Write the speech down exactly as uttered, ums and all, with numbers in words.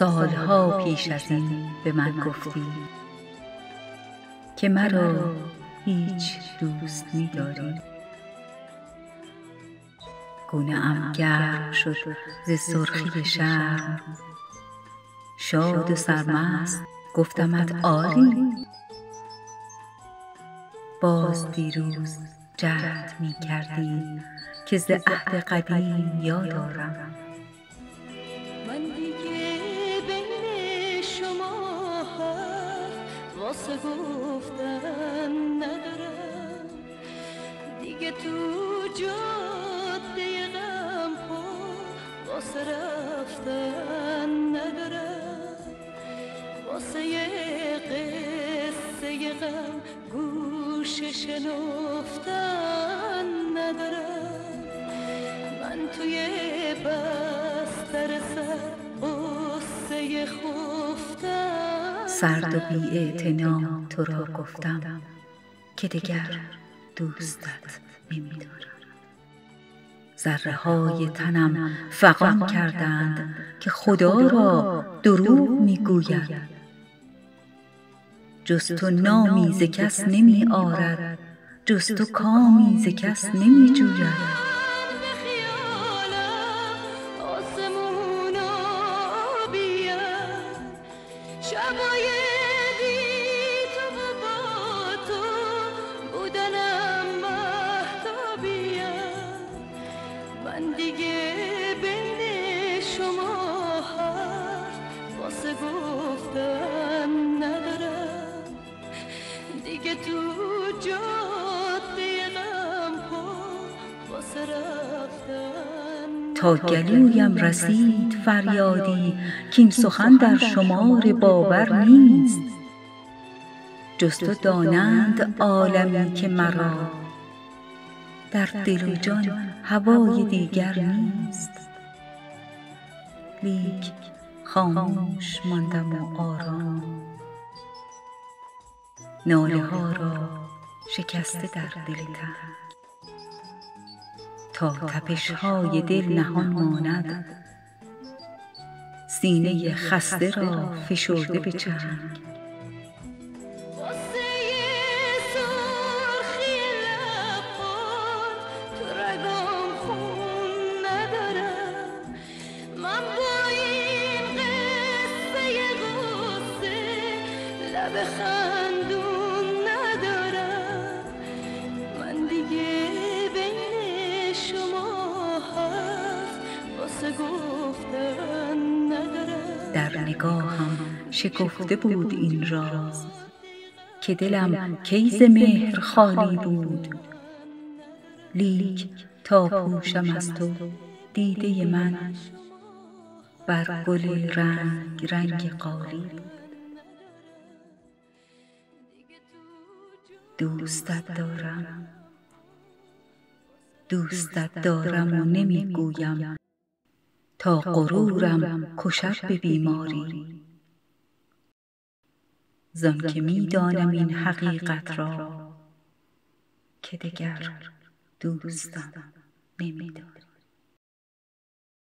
سالها پیش از این به من گفتی که مرا هیچ دوست می‌داری. گونه‌ام گرم شد ز سرخی شرم، شاد و سرمست گفتمت آری. باز دیروز جهد می کردی که ز عهد قدیم یاد آرم. من دیگه بین شما حرف واسه گفتن ندارم، دیگه تو جاده غم پا واسه رفتن ندارم، واسه یه قصه غم گوش شنفتن ندارم. من توی بستر سر قصه خفتن سرد و بی اعتنا تو را گفتم که دگر دوستت نمی‌دارم. ذره های تنم فغان کردند که خدا را دروغ می‌گوید. جز تو نامی ز کس نمی آرد، جز تو کامی ز کس نمی جوید. شبای بی تو و با تو بودنم مهتابیم. من دیگه بین شما حرف واسه گفتن ندارم، دیگه تو جاده غم پا واسه رفتن. تا گلویم رسید فریادی کاین سخن در شمار باور نیست. جز تو دانند عالمی که مرا در دل و جان هوای دیگر نیست. لیک خاموش ماندم و آرام، ناله ها را شکسته در دل تنگ. تا تپش های دل نهان ماند، سینه خسته را فشرده به چنگ. واسه سرخی لبات تو رگام خون ندارم. من با این قصه غصه لب خندون ندارم. من دیگه بین شما حرف واسه گفتن ندارم. در نگاهم شکفته بود این راز که دلم کی ز مهر خالی بود. لیک تا پوشم از تو دیده من بر گل رنگ رنگ قالی بود. دوستت دارم، دوستت دارم و نمیگویم تا غرورم کشد به بیماری. زان که میدانم این حقیقت را که دگر دوستم نمی‌داری.